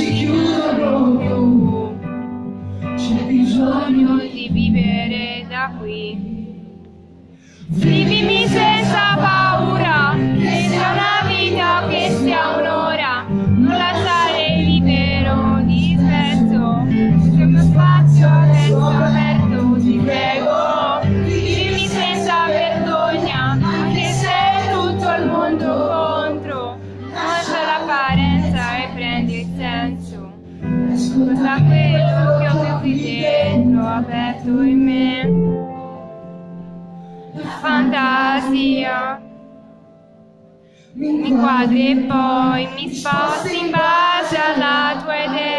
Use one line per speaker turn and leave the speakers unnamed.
si chiudono più. C'è bisogno di vivere da qui. Vivimi senza paura, che sia una vita o che sia un'ora, non lasciare libero di spezzo, questo mio spazio aperto, ti prego. Vivimi senza vergogna, anche se tutto il mondo contro, lascia l'apparenza e prendi il senso. Ascolta quello che ho qui dentro, aperto in me. Fantasia, mi inquadri e poi mi sposti in base alla tua idea.